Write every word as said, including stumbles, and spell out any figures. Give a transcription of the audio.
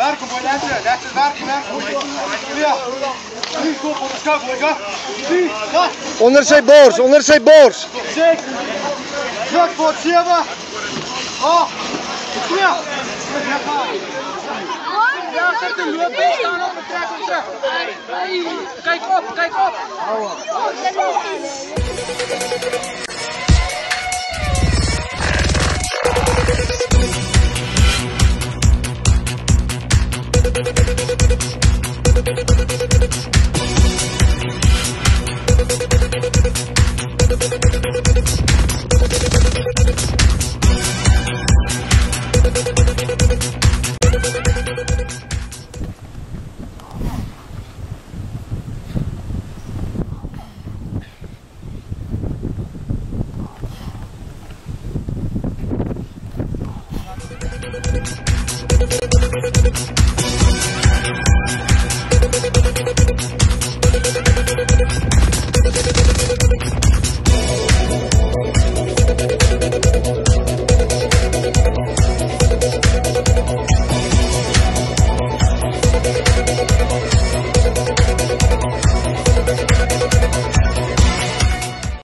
Werken, boy, lekker. Lekker werken, werken. Ja. Drie, kop op de schouw, boy. Drie, ja. Onder sy bors, onder sy bors. Zeker. Druk voor het zeven. Oh. Ja. Ja, zet de loop en staan op en trek hem terug. Kijk op, kijk op. Thank you.